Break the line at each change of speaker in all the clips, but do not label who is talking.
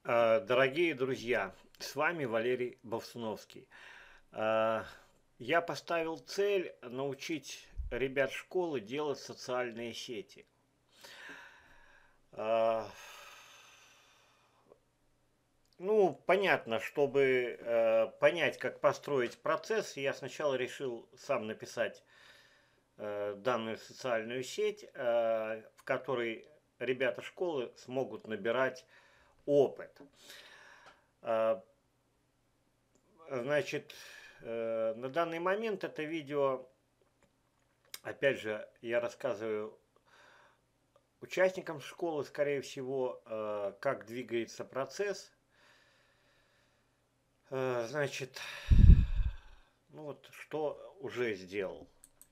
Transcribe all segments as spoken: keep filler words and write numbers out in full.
А, Дорогие друзья, с вами Валерий Болсуновский. А, Я поставил цель научить ребят школы делать социальные сети. А, Ну, понятно, чтобы э, понять, как построить процесс, я сначала решил сам написать э, данную социальную сеть, э, в которой ребята школы смогут набирать опыт. А, Значит, э, на данный момент это видео, опять же, я рассказываю участникам школы, скорее всего, э, как двигается процесс. Э, Значит, ну вот что уже сделал.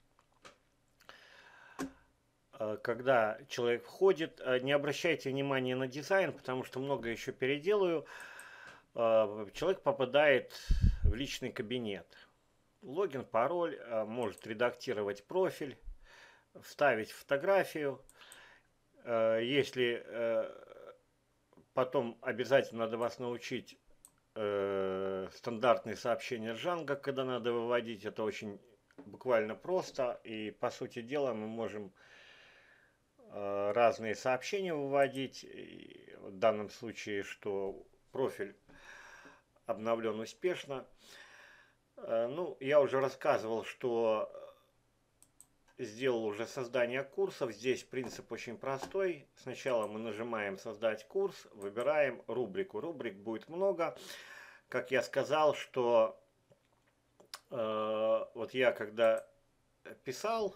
Э, Когда человек входит, э, не обращайте внимания на дизайн, потому что много еще переделаю. Э, Человек попадает в личный кабинет. Логин, пароль, э, может редактировать профиль, вставить фотографию. Э, Если э, потом обязательно надо вас научить э, стандартные сообщения Django, когда надо выводить, это очень буквально просто. И по сути дела мы можем э, разные сообщения выводить. И в данном случае, что профиль обновлен успешно. Э, ну, я уже рассказывал, что сделал уже создание курсов. Здесь принцип очень простой. Сначала мы нажимаем «Создать курс», выбираем рубрику. Рубрик будет много. Как я сказал, что э, вот я когда писал,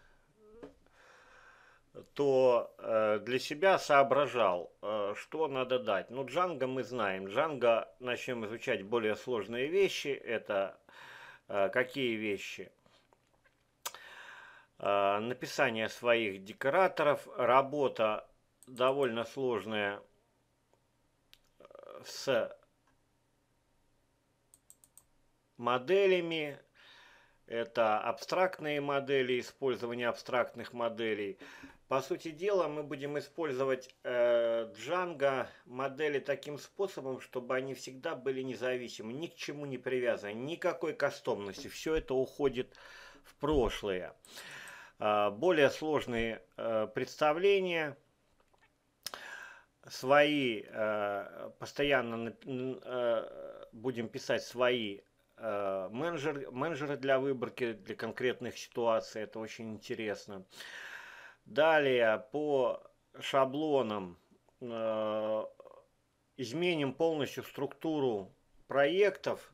то э, для себя соображал, э, что надо дать. Ну, Django мы знаем. Django начнем изучать более сложные вещи. Это э, какие вещи? Э, написание своих декораторов, работа довольно сложная с моделями, это абстрактные модели, использование абстрактных моделей. По сути дела, мы будем использовать э, Django модели таким способом, чтобы они всегда были независимы, ни к чему не привязаны, никакой кастомности. Все это уходит в прошлое. Э, более сложные э, представления, свои, э, постоянно э, будем писать свои э, менеджер, менеджеры для выборки, для конкретных ситуаций, это очень интересно. Далее по шаблонам э, изменим полностью структуру проектов.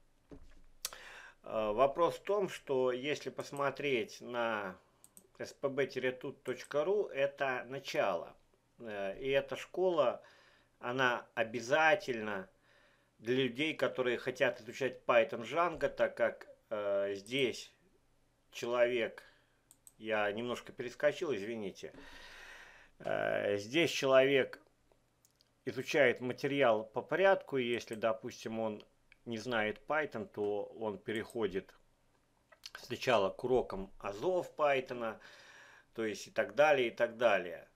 Э, вопрос в том, что если посмотреть на эс пэ бэ тут точка ру, это начало. И эта школа, она обязательно для людей, которые хотят изучать Python Django, так как э, здесь человек, я немножко перескочил, извините, э, здесь человек изучает материал по порядку, и если, допустим, он не знает Python, то он переходит сначала к урокам азов Python, то есть и так далее, и так далее.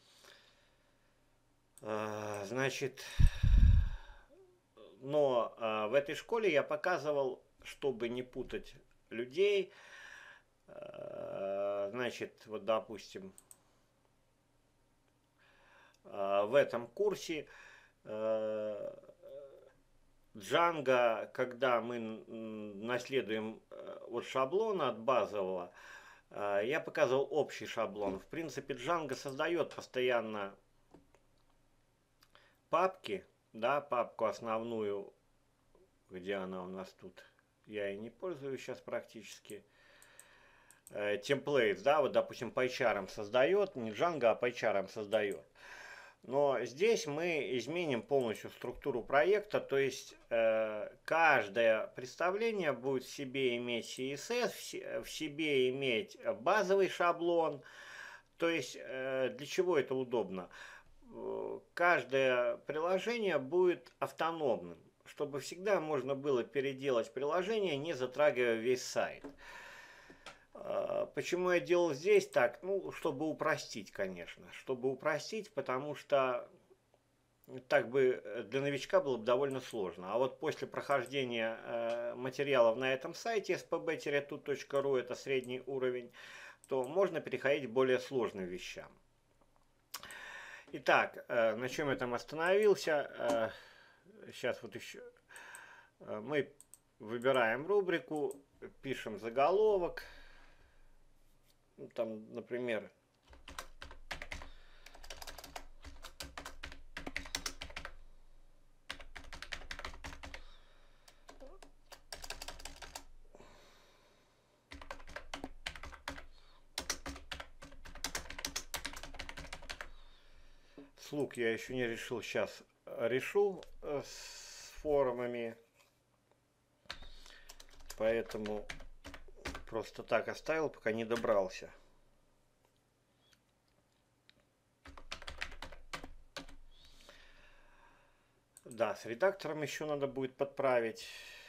Значит, но э, в этой школе я показывал, чтобы не путать людей. Э, значит, вот допустим, э, в этом курсе э, Django, когда мы наследуем от шаблона, от базового, э, я показывал общий шаблон. В принципе, Django создает постоянно папки, да, папку основную, где она у нас тут, я и не пользуюсь сейчас практически, э, templates, да, вот, допустим, PyCharm создает, не Django, а PyCharm создает. Но здесь мы изменим полностью структуру проекта, то есть э, каждое представление будет в себе иметь си эс эс, в, в себе иметь базовый шаблон. То есть э, для чего это удобно? Каждое приложение будет автономным, чтобы всегда можно было переделать приложение, не затрагивая весь сайт. Почему я делал здесь так? Ну, чтобы упростить, конечно. Чтобы упростить, потому что так бы э, для новичка было бы довольно сложно. А вот после прохождения э, материалов на этом сайте эс пэ бэ ту точка ру, это средний уровень, то можно переходить к более сложным вещам. Итак, э, на чем я там остановился? Э, сейчас вот еще э, мы выбираем рубрику, пишем заголовок. Ну, там, например, слуг я еще не решил, сейчас решу э, с форумами, поэтому просто так оставил, пока не добрался. Да, с редактором еще надо будет подправить.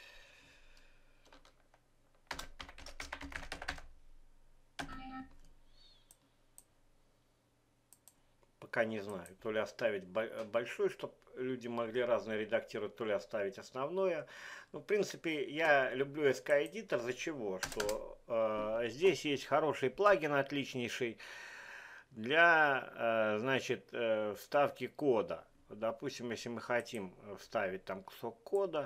Пока не знаю, то ли оставить большой, чтобы люди могли разные редактировать, то ли оставить основное. Ну, в принципе, я люблю эс ка Editor. За чего? Что э, здесь есть хороший плагин, отличнейший, для, э, значит, э, вставки кода. Допустим, если мы хотим вставить там кусок кода,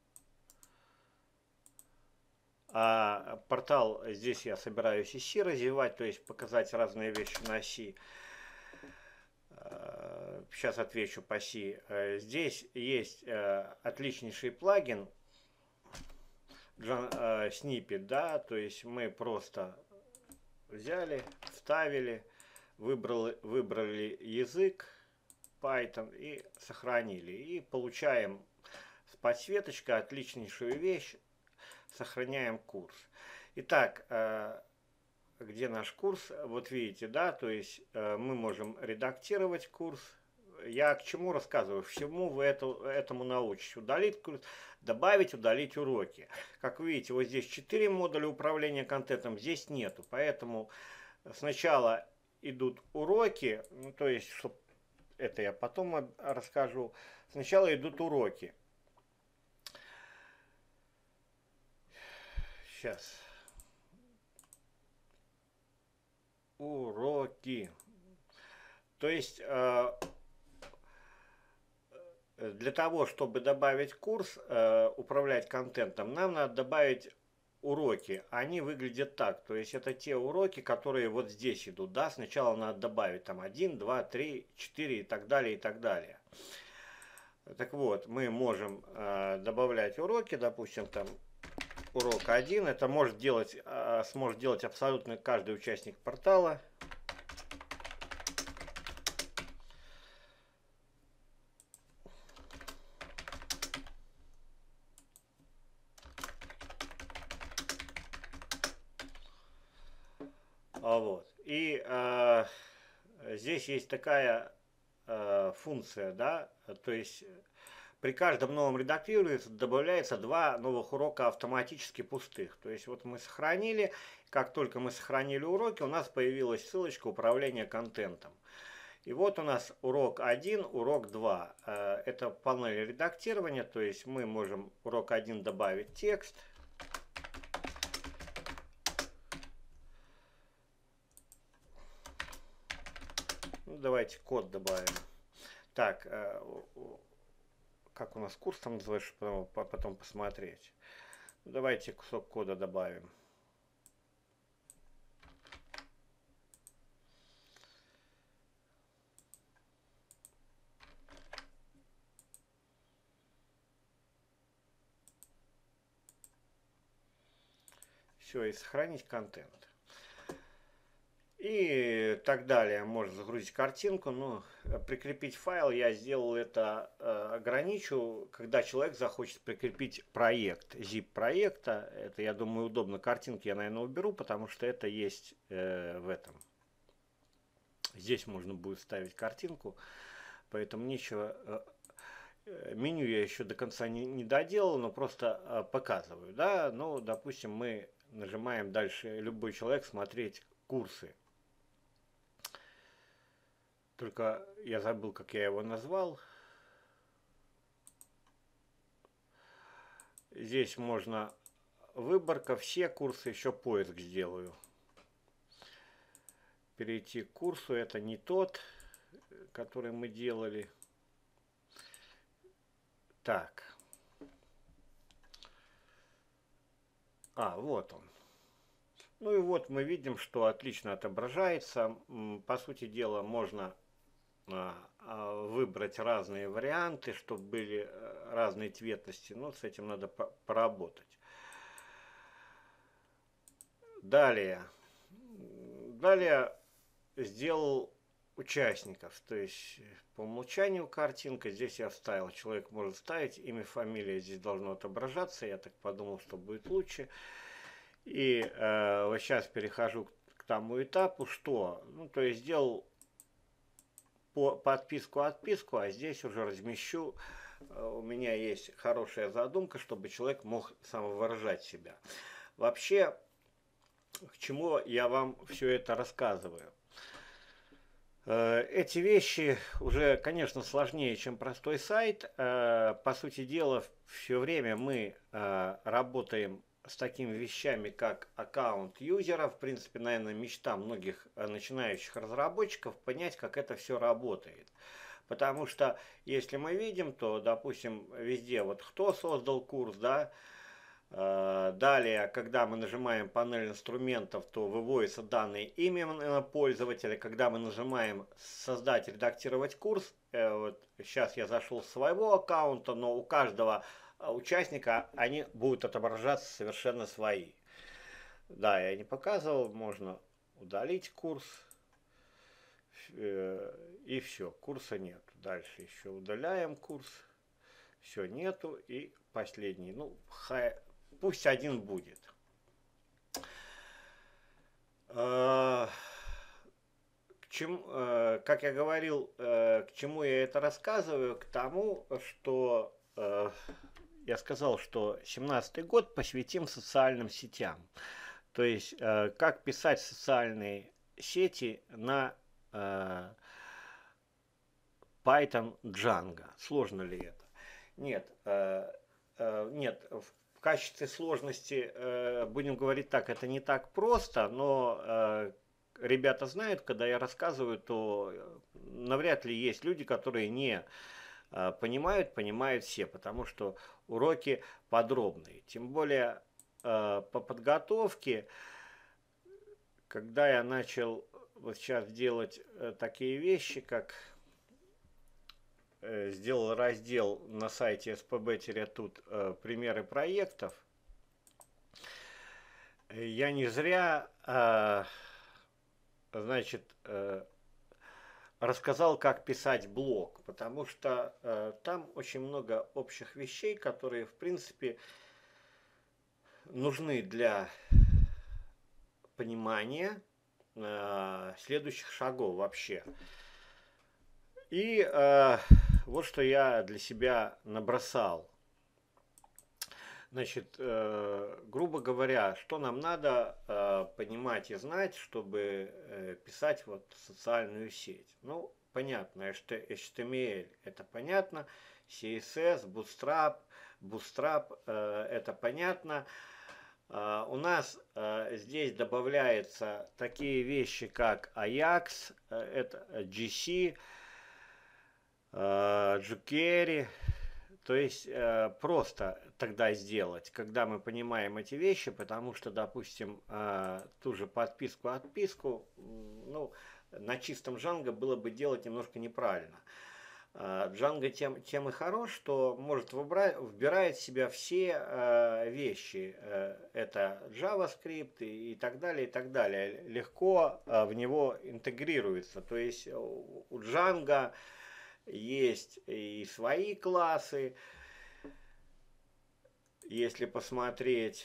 а портал здесь я собираюсь и си развивать, то есть показать разные вещи на си. Сейчас отвечу по си. Здесь есть отличнейший плагин Snippet, да, то есть мы просто взяли, вставили, выбрали, выбрали язык Python и сохранили. И получаем с подсветочкой отличнейшую вещь, сохраняем курс. Итак, где наш курс? Вот видите, да, то есть мы можем редактировать курс. Я к чему рассказываю? Всему вы это, этому научитесь. Удалить курс, добавить, удалить уроки. Как вы видите, вот здесь четыре модуля управления контентом, здесь нету. Поэтому сначала идут уроки, ну, то есть, чтобы это я потом расскажу. Сначала идут уроки. Сейчас. Уроки. То есть для того, чтобы добавить курс, управлять контентом, нам надо добавить уроки. Они выглядят так. То есть это те уроки, которые вот здесь идут. Да? Сначала надо добавить там один, два, три, четыре и так далее, и так далее. Так вот, мы можем добавлять уроки, допустим, там урок один. Это может делать, сможет делать абсолютно каждый участник портала. Вот. И э, здесь есть такая э, функция, да, то есть при каждом новом редактировании добавляется два новых урока автоматически пустых. То есть вот мы сохранили, как только мы сохранили уроки, у нас появилась ссылочка управления контентом. И вот у нас урок один, урок два. Э, это панель редактирования, то есть мы можем урок один добавить текст. Давайте код добавим. Так, как у нас курс там называется, потом, потом посмотреть. Давайте кусок кода добавим. Все, и сохранить контент. И так далее. Можно загрузить картинку, но прикрепить файл я сделал это, э, ограничу, когда человек захочет прикрепить проект, zip проекта. Это, я думаю, удобно. Картинки я, наверное, уберу, потому что это есть э, в этом. Здесь можно будет ставить картинку, поэтому нечего. Э, меню я еще до конца не, не доделал, но просто э, показываю, да. Ну, допустим, мы нажимаем дальше, любой человек, смотреть курсы. Только я забыл, как я его назвал. здесь можно выборка, все курсы, еще поиск сделаю. Перейти к курсу, это не тот, который мы делали. Так. А, вот он. Ну и вот мы видим, что отлично отображается. По сути дела, можно выбрать разные варианты, чтобы были разные цветности. Но с этим надо поработать. Далее. Далее сделал участников. То есть по умолчанию картинка. Здесь я вставил. Человек может ставить имя, фамилия. Здесь должно отображаться. Я так подумал, что будет лучше. И э, вот сейчас перехожу к, к тому этапу, что, ну, то есть сделал по, подписку, отписку, а здесь уже размещу. Э, у меня есть хорошая задумка, чтобы человек мог самовыражать себя. Вообще, к чему я вам все это рассказываю? Э, эти вещи уже, конечно, сложнее, чем простой сайт. Э, по сути дела, все время мы э, работаем с такими вещами, как аккаунт юзера. В принципе, наверное, мечта многих начинающих разработчиков понять, как это все работает. Потому что, если мы видим, то, допустим, везде вот кто создал курс, да, далее, когда мы нажимаем панель инструментов, то выводятся данные имя пользователя. Когда мы нажимаем создать, редактировать курс, вот сейчас я зашел с своего аккаунта, но у каждого участника они будут отображаться совершенно свои. Да, я не показывал, можно удалить курс. И все, курса нет. Дальше еще удаляем курс. Все, нету. И последний. Ну, хай, пусть один будет. К чему, как я говорил, к чему я это рассказываю? К тому, что я сказал, что семнадцатый год посвятим социальным сетям. То есть, э, как писать социальные сети на э, Python Django. Сложно ли это? Нет. Э, э, нет. В качестве сложности, э, будем говорить так, это не так просто, но э, ребята знают, когда я рассказываю, то навряд ли есть люди, которые не понимают, понимают все, потому что уроки подробные. Тем более э, по подготовке, когда я начал вот сейчас делать э, такие вещи, как э, сделал раздел на сайте эс пэ бэ-тут э, примеры проектов, я не зря, э, значит, э, рассказал, как писать блог, потому что э, там очень много общих вещей, которые, в принципе, нужны для понимания э, следующих шагов вообще. И э, вот что я для себя набросал. Значит, э, грубо говоря, что нам надо э, понимать и знать, чтобы э, писать вот социальную сеть. Ну, понятно, что эйч ти эм эль это понятно, си эс эс, Bootstrap, Bootstrap э, это понятно. Э, у нас э, здесь добавляются такие вещи, как Ajax, э, это джи си, э, jQuery. То есть э, просто тогда сделать, когда мы понимаем эти вещи, потому что, допустим, э, ту же подписку-отписку, ну, на чистом Django было бы делать немножко неправильно. Э, Django тем, тем и хорош, что может выбрать, вбирает в себя все э, вещи. Э, это JavaScript и, и так далее, и так далее. Легко э, в него интегрируется. То есть у Django есть и свои классы, если посмотреть.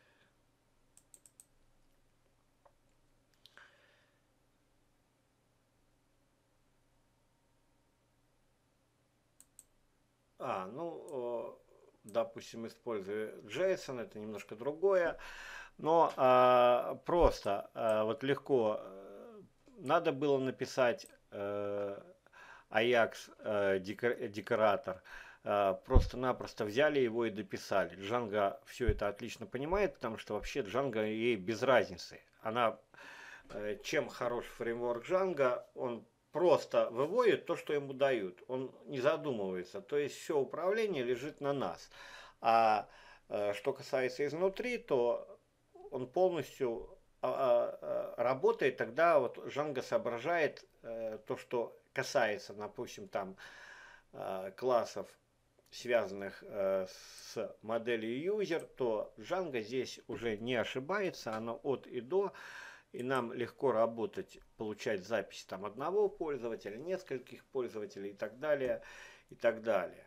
А, ну, допустим, использую JSON, это немножко другое, но а, просто, а, вот легко, надо было написать а, Ajax э, декоратор, э, просто-напросто взяли его и дописали. Django все это отлично понимает, потому что вообще Django ей без разницы. Она, э, чем хорош фреймворк Django, он просто выводит то, что ему дают. Он не задумывается. То есть все управление лежит на нас. А э, что касается изнутри, то он полностью а, а, работает, тогда вот Django соображает э, то, что касается, допустим, там э, классов, связанных э, с моделью user, то Django здесь уже не ошибается, оно от и до, и нам легко работать, получать запись там одного пользователя, нескольких пользователей и так далее, и так далее.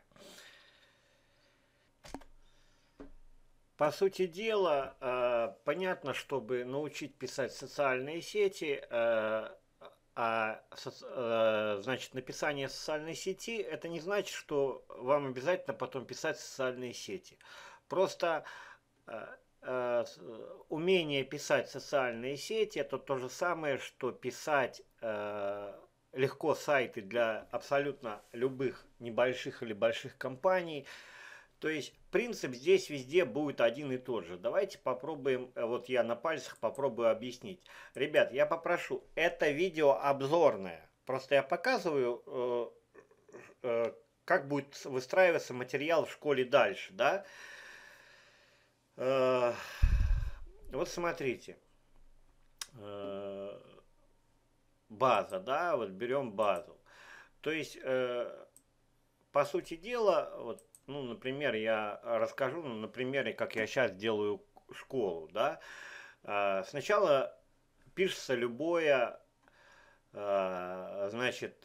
По сути дела, э, понятно, чтобы научить писать социальные сети, э, а, э, значит, написание социальной сети, это не значит, что вам обязательно потом писать социальные сети. Просто э, э, умение писать социальные сети, это то же самое, что писать э, легко сайты для абсолютно любых небольших или больших компаний. То есть принцип здесь везде будет один и тот же. Давайте попробуем, вот я на пальцах попробую объяснить. Ребят, я попрошу, это видео обзорное. Просто я показываю, э, э, как будет выстраиваться материал в школе дальше, да? Э, вот смотрите. Э, база, да, вот берем базу. То есть, э, по сути дела, вот, ну, например, я расскажу, ну, на примере, как я сейчас делаю школу, да. Сначала пишется любое, значит,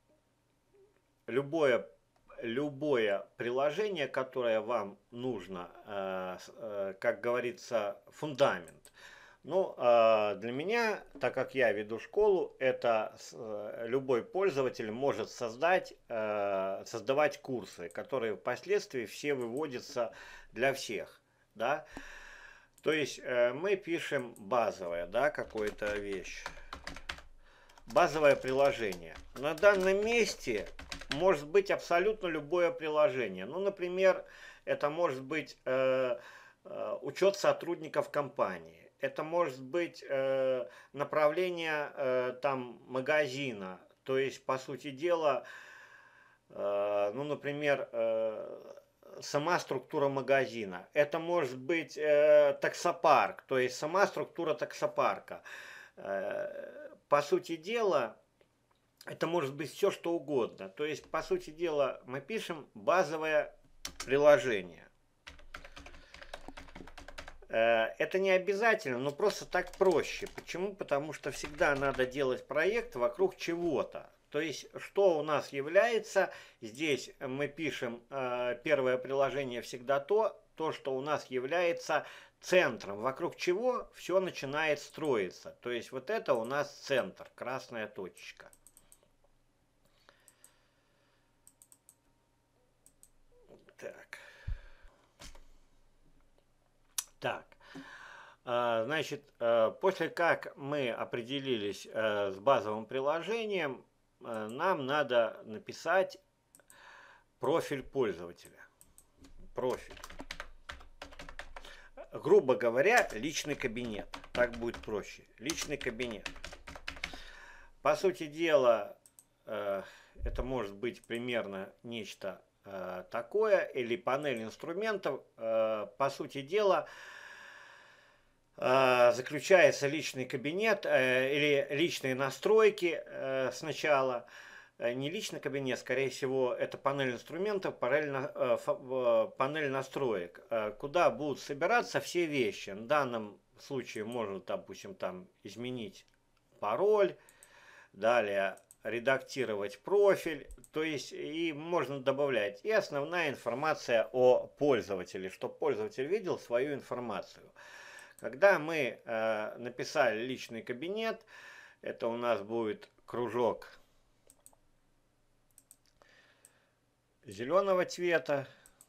любое, любое приложение, которое вам нужно, как говорится, фундамент. Ну, для меня, так как я веду школу, это любой пользователь может создать, создавать курсы, которые впоследствии все выводятся для всех, да. То есть мы пишем базовое, да, какую-то вещь, базовое приложение. На данном месте может быть абсолютно любое приложение. Ну, например, это может быть учет сотрудников компании. Это может быть э, направление э, там магазина, то есть по сути дела, э, ну, например, э, сама структура магазина. Это может быть э, таксопарк, то есть сама структура таксопарка. Э, по сути дела, это может быть все что угодно. То есть по сути дела мы пишем базовое приложение. Это не обязательно, но просто так проще. Почему? Потому что всегда надо делать проект вокруг чего-то. То есть, что у нас является, здесь мы пишем э, первое приложение всегда то, то, что у нас является центром, вокруг чего все начинает строиться. То есть, вот это у нас центр, красная точечка. Так. Так, значит, после как мы определились с базовым приложением, нам надо написать профиль пользователя. Профиль. Грубо говоря, личный кабинет. Так будет проще. Личный кабинет. По сути дела, это может быть примерно нечто такое, или панель инструментов. По сути дела, заключается личный кабинет или личные настройки сначала. Не личный кабинет, скорее всего, это панель инструментов, панель настроек, куда будут собираться все вещи. В данном случае можно, допустим, там изменить пароль, далее редактировать профиль, то есть и можно добавлять. И основная информация о пользователе, чтобы пользователь видел свою информацию. Когда мы э, написали личный кабинет, это у нас будет кружок зеленого цвета.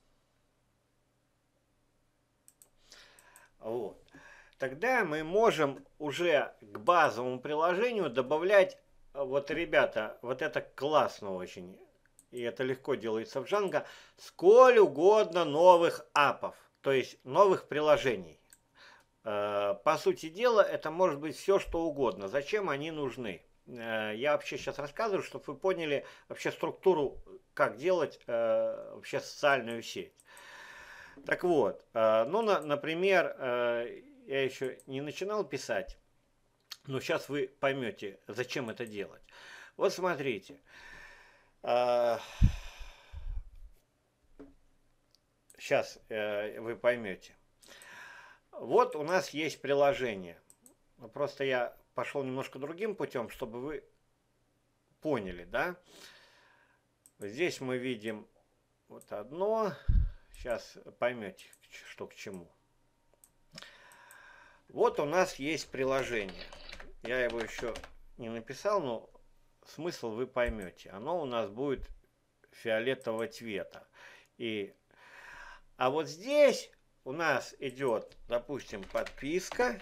Вот. Тогда мы можем уже к базовому приложению добавлять, вот, ребята, вот это классно очень. и это легко делается в Django, сколь угодно новых апов, то есть новых приложений. По сути дела, это может быть все, что угодно. Зачем они нужны? Я вообще сейчас рассказываю, чтобы вы поняли вообще структуру, как делать вообще социальную сеть. Так вот, ну, например, я еще не начинал писать, но сейчас вы поймете, зачем это делать. Вот смотрите. Сейчас вы поймете. Вот у нас есть приложение. Просто я пошел немножко другим путем, чтобы вы поняли, да? Здесь мы видим вот одно. Сейчас поймете, что к чему. Вот у нас есть приложение. Я его еще не написал, но смысл вы поймете. Оно у нас будет фиолетового цвета. И... А вот здесь у нас идет, допустим, подписка,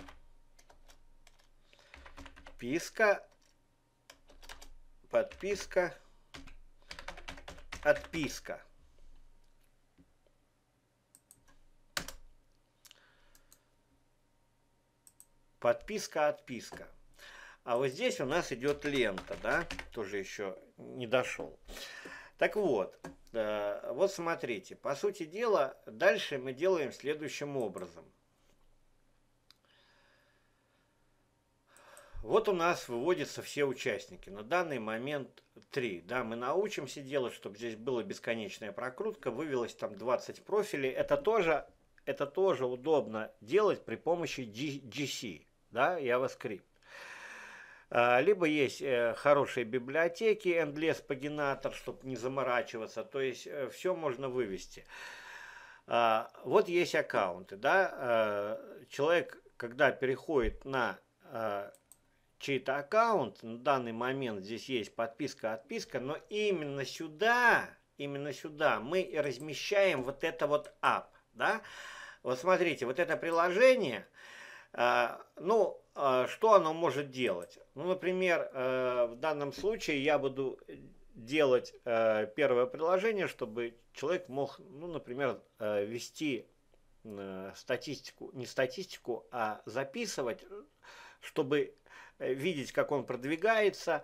подписка, подписка, отписка. Подписка, отписка. А вот здесь у нас идет лента, да, тоже еще не дошел. Так вот, вот смотрите, по сути дела, дальше мы делаем следующим образом. Вот у нас выводятся все участники. На данный момент три. Да, мы научимся делать, чтобы здесь была бесконечная прокрутка. Вывелось там двадцать профилей. Это тоже, это тоже удобно делать при помощи джи си, да, JavaScript. Либо есть хорошие библиотеки, Endless Paginator, чтобы не заморачиваться. То есть все можно вывести. Вот есть аккаунты. Да? Человек, когда переходит на чей-то аккаунт, на данный момент здесь есть подписка, отписка, но именно сюда, именно сюда мы и размещаем вот это вот app. Да? Вот смотрите, вот это приложение, ну, что оно может делать? Ну, например, в данном случае я буду делать первое приложение, чтобы человек мог, ну, например, вести статистику, не статистику, а записывать, чтобы видеть, как он продвигается.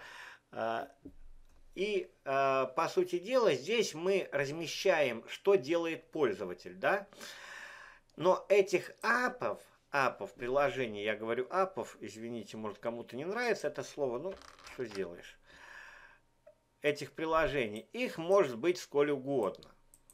И, по сути дела, здесь мы размещаем, что делает пользователь, да? Но этих апов, апов, приложений, я говорю апов, извините, может кому-то не нравится это слово, ну, что сделаешь. Этих приложений, их может быть сколь угодно.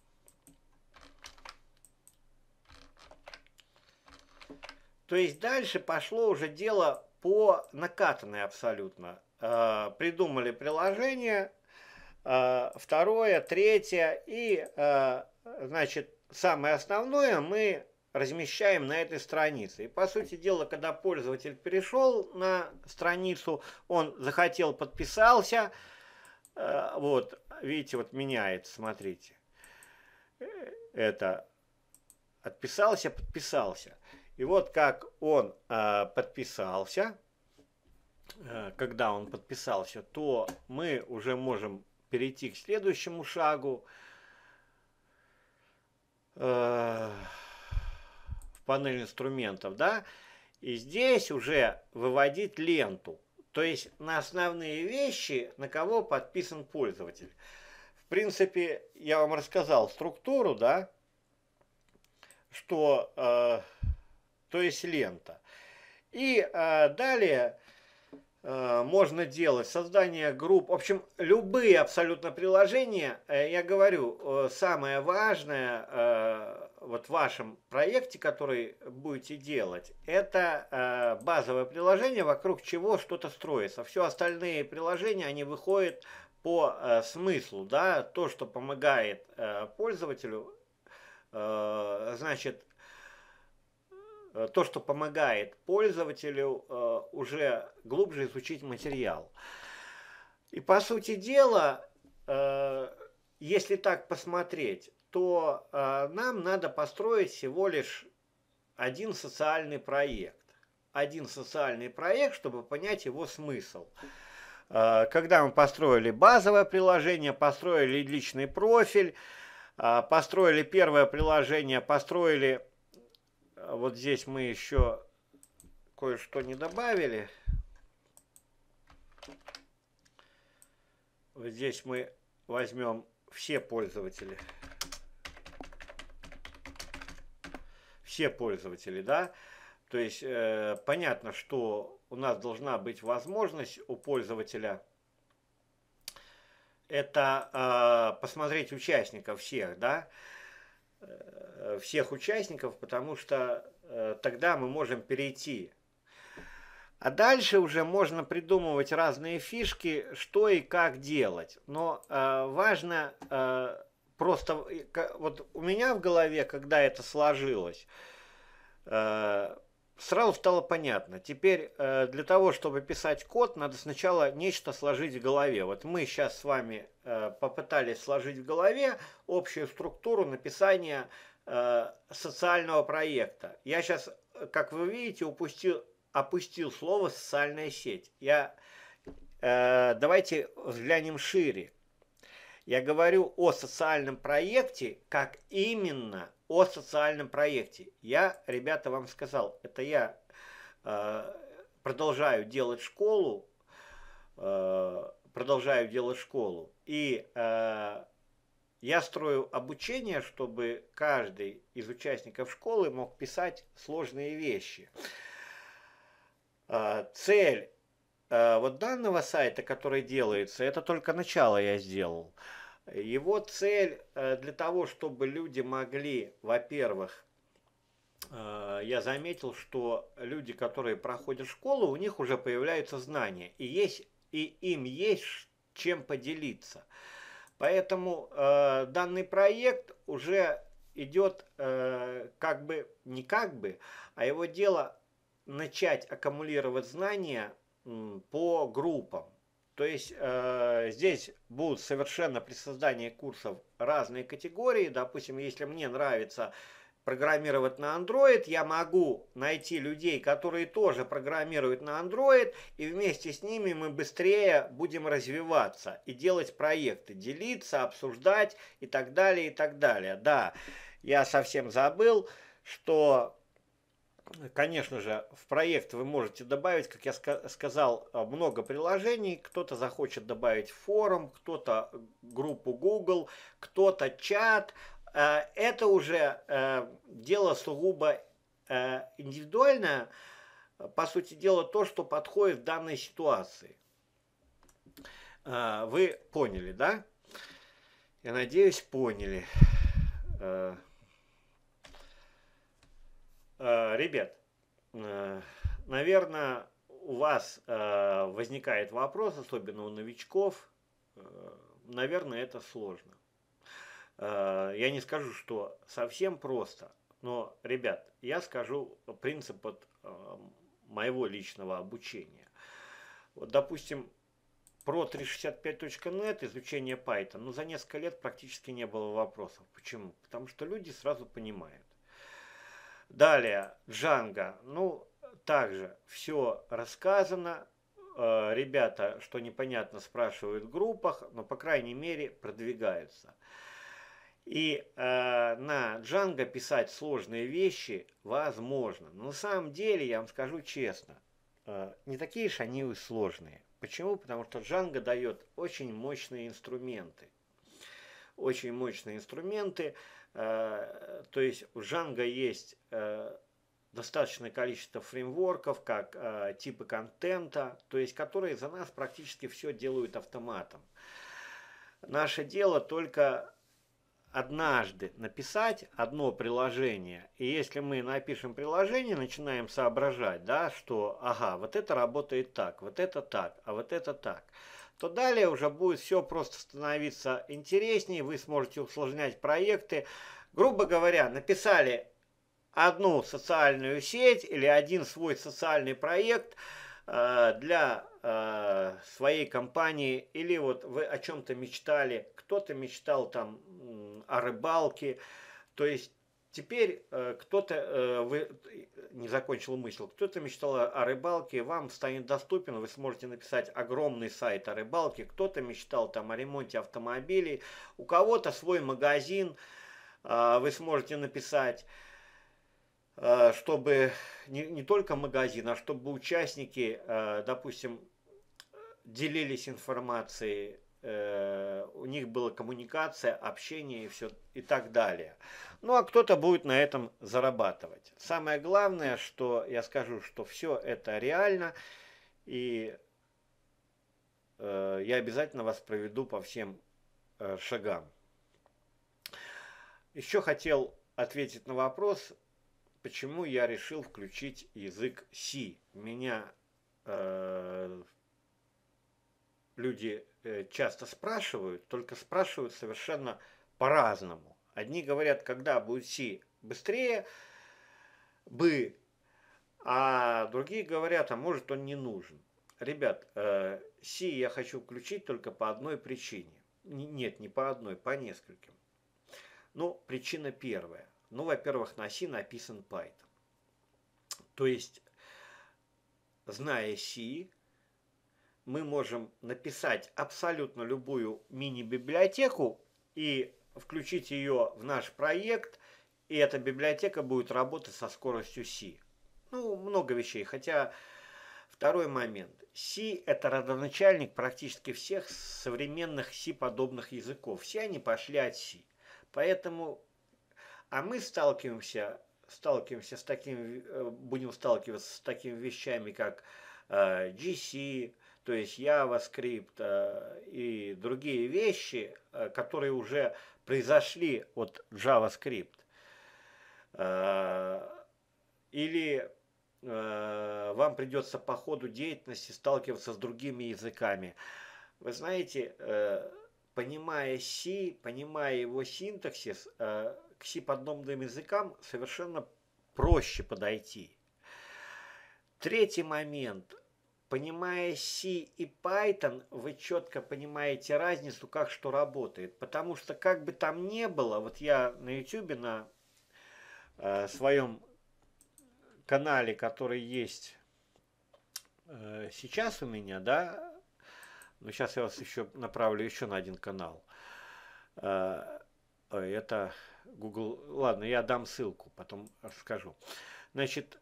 То есть дальше пошло уже дело по накатанной абсолютно. Э, придумали приложение, э, второе, третье, и, э, значит, самое основное мы размещаем на этой странице. И по сути дела, когда пользователь перешел на страницу, он захотел, подписался, э, вот, видите, вот меняется, смотрите. Это отписался, подписался. И вот как он э, подписался, э, когда он подписался, то мы уже можем перейти к следующему шагу. Э, панель инструментов, да, и здесь уже выводить ленту, то есть на основные вещи, на кого подписан пользователь. В принципе, я вам рассказал структуру, да, что, э, то есть лента. И э, далее э, можно делать создание групп, в общем, любые абсолютно приложения, э, я говорю, э, самое важное, э, вот в вашем проекте, который будете делать, это э, базовое приложение, вокруг чего что-то строится. Все остальные приложения, они выходят по э, смыслу, да, то, что помогает э, пользователю, э, значит, э, то, что помогает пользователю э, уже глубже изучить материал. И по сути дела, э, если так посмотреть, то э, нам надо построить всего лишь один социальный проект. Один социальный проект, чтобы понять его смысл. Когда мы построили базовое приложение, построили личный профиль, построили первое приложение, построили, вот здесь мы еще кое-что не добавили. Вот здесь мы возьмем все пользователи. Все пользователи, да? То есть э, понятно, что у нас должна быть возможность у пользователя это э, посмотреть участников всех, да? Э, всех участников, потому что э, тогда мы можем перейти. А дальше уже можно придумывать разные фишки, что и как делать. Но э, важно э, просто, вот у меня в голове, когда это сложилось, э, сразу стало понятно. Теперь э, для того, чтобы писать код, надо сначала нечто сложить в голове. Вот мы сейчас с вами э, попытались сложить в голове общую структуру написания э, социального проекта. Я сейчас, как вы видите, упустил... опустил слово «социальная сеть». Я, э, давайте взглянем шире. Я говорю о социальном проекте, как именно о социальном проекте. Я, ребята, вам сказал, это я э, продолжаю делать школу, э, продолжаю делать школу, и э, я строю обучение, чтобы каждый из участников школы мог писать сложные вещи. Цель вот данного сайта, который делается, это только начало я сделал. Его цель для того, чтобы люди могли, во-первых, я заметил, что люди, которые проходят школу, у них уже появляются знания, и, есть, и им есть чем поделиться. Поэтому данный проект уже идет как бы, не как бы, а его дело начать аккумулировать знания по группам. То есть э, здесь будут совершенно при создании курсов разные категории. Допустим, если мне нравится программировать на Android, я могу найти людей, которые тоже программируют на Android, и вместе с ними мы быстрее будем развиваться и делать проекты, делиться, обсуждать и так далее, и так далее. Да, я совсем забыл, что... Конечно же, в проект вы можете добавить, как я сказал, много приложений. Кто-то захочет добавить форум, кто-то группу Google, кто-то чат. Это уже дело сугубо индивидуальное. По сути дела, то, что подходит в данной ситуации. Вы поняли, да? Я надеюсь, поняли. Ребят, наверное, у вас возникает вопрос, особенно у новичков, наверное, это сложно. Я не скажу, что совсем просто, но, ребят, я скажу принцип от моего личного обучения. Вот, допустим, про триста шестьдесят пять точка нет, изучение Python, ну, за несколько лет практически не было вопросов. Почему? Потому что люди сразу понимают. Далее, Django. Ну, также все рассказано. Э, ребята, что непонятно, спрашивают в группах, но, по крайней мере, продвигаются. И э, на Django писать сложные вещи возможно. Но на самом деле, я вам скажу честно, э, не такие уж они и сложные. Почему? Потому что Django дает очень мощные инструменты. Очень мощные инструменты. То есть у Django есть достаточное количество фреймворков, как типы контента, то есть которые за нас практически все делают автоматом. Наше дело только однажды написать одно приложение, и если мы напишем приложение, начинаем соображать, да, что ага, вот это работает так, вот это так, а вот это так, то далее уже будет все просто становиться интереснее, вы сможете усложнять проекты. Грубо говоря, написали одну социальную сеть или один свой социальный проект э, для э, своей компании, или вот вы о чем-то мечтали, кто-то мечтал там о рыбалке, то есть Теперь э, кто-то, э, вы, не закончил мысль, кто-то мечтал о, о рыбалке, вам станет доступен, вы сможете написать огромный сайт о рыбалке, кто-то мечтал там о ремонте автомобилей, у кого-то свой магазин, э, вы сможете написать, э, чтобы не, не только магазин, а чтобы участники, э, допустим, делились информацией, э, у них была коммуникация, общение и все и так далее. Ну а кто-то будет на этом зарабатывать. Самое главное, что я скажу, что все это реально, и э, я обязательно вас проведу по всем э, шагам. Еще хотел ответить на вопрос, почему я решил включить язык C. Меня э, люди часто спрашивают, только спрашивают совершенно по-разному. Одни говорят, когда будет C быстрее, бы, а другие говорят, а может он не нужен. Ребят, C я хочу включить только по одной причине. Нет, не по одной, по нескольким. Ну, причина первая. Ну, во-первых, на C написан Python. То есть, зная C, мы можем написать абсолютно любую мини-библиотеку и включить ее в наш проект, и эта библиотека будет работать со скоростью C. Ну, много вещей, хотя второй момент. C – это родоначальник практически всех современных C-подобных языков. Все они пошли от C. Поэтому, а мы сталкиваемся, сталкиваемся с таким, будем сталкиваться с такими вещами, как джи си, то есть JavaScript и другие вещи, которые уже произошли от JavaScript. Или вам придется по ходу деятельности сталкиваться с другими языками. Вы знаете, понимая C, понимая его синтаксис, к C-подобным языкам совершенно проще подойти. Третий момент. Понимая C и Python, вы четко понимаете разницу, как что работает. Потому что, как бы там ни было, вот я на YouTube, на э, своем канале, который есть э, сейчас у меня, да, но сейчас я вас еще направлю еще на один канал. Э, это Google, ладно, я дам ссылку, потом расскажу. Значит,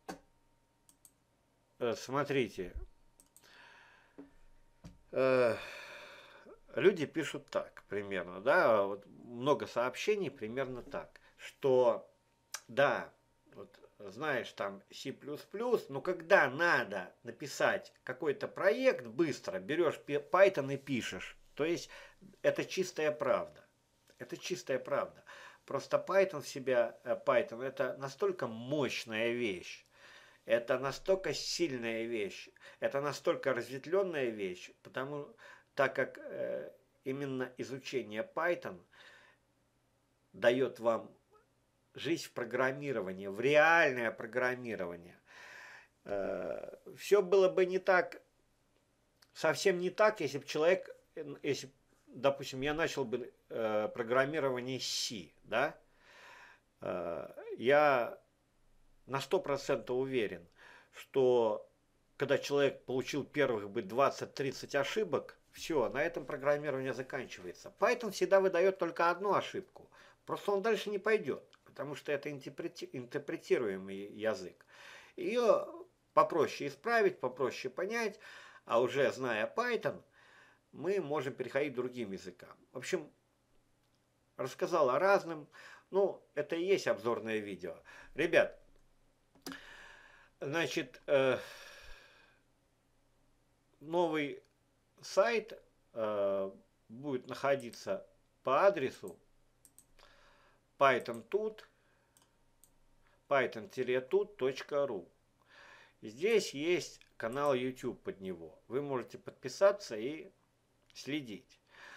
смотрите, люди пишут так примерно, да, вот много сообщений примерно так, что да, вот, знаешь, там C++, но когда надо написать какой-то проект быстро, берешь Python и пишешь, то есть это чистая правда, это чистая правда. Просто Python в себя, Python это настолько мощная вещь, это настолько сильная вещь, это настолько разветвленная вещь, потому так как э, именно изучение Python дает вам жизнь в программировании, в реальное программирование. Э, все было бы не так, совсем не так, если бы человек, если, допустим, я начал бы э, программирование C, да, э, я на сто процентов уверен, что когда человек получил первых бы двадцать-тридцать ошибок, все, на этом программирование заканчивается. Python всегда выдает только одну ошибку, просто он дальше не пойдет, потому что это интерпрети интерпретируемый язык. Ее попроще исправить, попроще понять, а уже зная Python, мы можем переходить к другим языкам. В общем, рассказал о разном, ну, это и есть обзорное видео. Ребят, значит, э, новый сайт э, будет находиться по адресу python-tut, python-tut точка ру. Здесь есть канал YouTube под него. Вы можете подписаться и следить.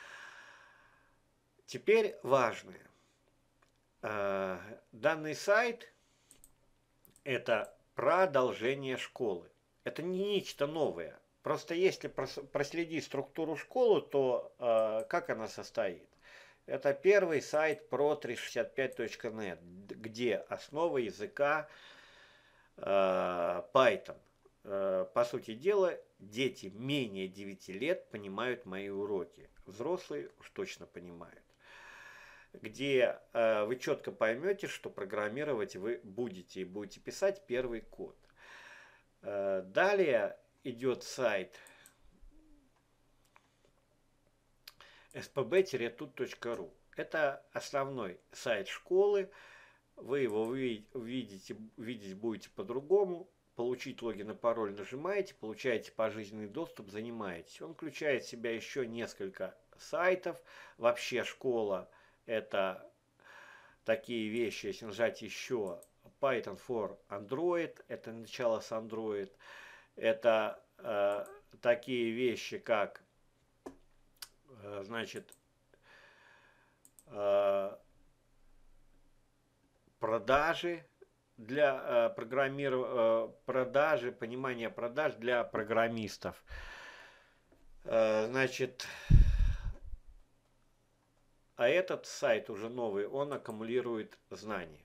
Теперь важное. Э, данный сайт это продолжение школы. Это не нечто новое. Просто если проследить структуру школы, то э, как она состоит? Это первый сайт про триста шестьдесят пять точка нет, где основа языка э, Python. Э, по сути дела, дети менее девяти лет понимают мои уроки. Взрослые уж точно понимают. Где э, вы четко поймете, что программировать вы будете и будете писать первый код. Э, далее идет сайт эс пэ бэ тут точка ру. Это основной сайт школы. Вы его увидите, видеть будете по-другому. Получить логин и пароль нажимаете, получаете пожизненный доступ, занимаетесь. Он включает в себя еще несколько сайтов. Вообще школа — это такие вещи, если нажать еще Python for Android, это начало с Android. Это э, такие вещи, как э, значит, э, продажи для э, программирования, э, продажи, понимание продаж для программистов. Э, значит, а этот сайт уже новый, он аккумулирует знания.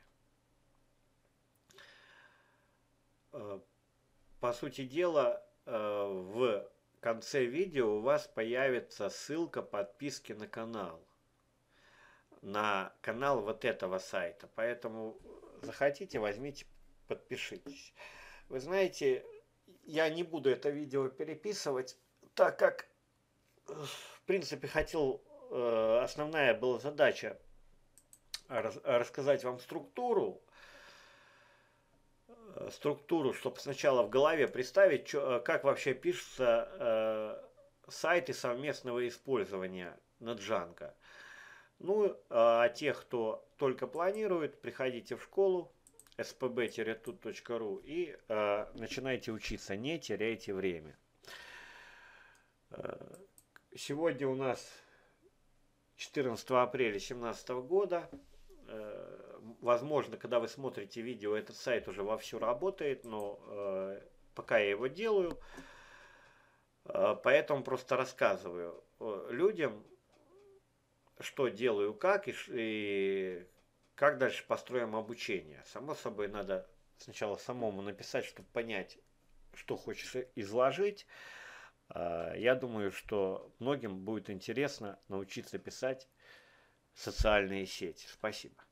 Э, по сути дела, э, в конце видео у вас появится ссылка подписки на канал. На канал вот этого сайта. Поэтому захотите, возьмите, подпишитесь. Вы знаете, я не буду это видео переписывать, так как, в принципе, хотел, основная была задача рассказать вам структуру, структуру, чтобы сначала в голове представить, как вообще пишутся сайты совместного использования на Django. Ну, а тех, кто только планирует, приходите в школу эс пэ бэ тут точка ру и э, начинайте учиться, не теряйте время. Сегодня у нас четырнадцатое апреля две тысячи семнадцатого года. Э, возможно, когда вы смотрите видео, этот сайт уже вовсю работает, но э, пока я его делаю, э, поэтому просто рассказываю людям, что делаю, как и, и как дальше построим обучение. Само собой, надо сначала самому написать, чтобы понять, что хочешь изложить. Я думаю, что многим будет интересно научиться писать социальные сети. Спасибо.